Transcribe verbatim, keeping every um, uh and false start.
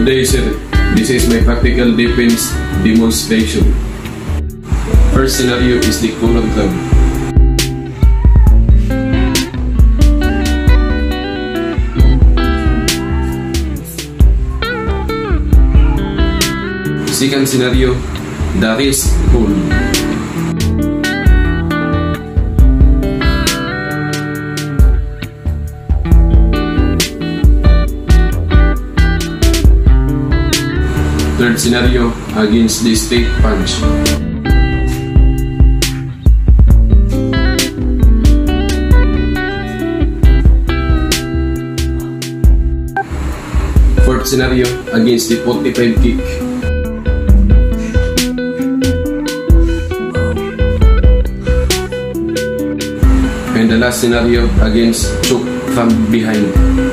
day, sir. This is my practical defense demonstration. First scenario is the Kulon Club. Second scenario, the wrist pull. Third scenario, against the state punch. Fourth scenario, against the forty-five kick. And the last scenario, against choke from behind.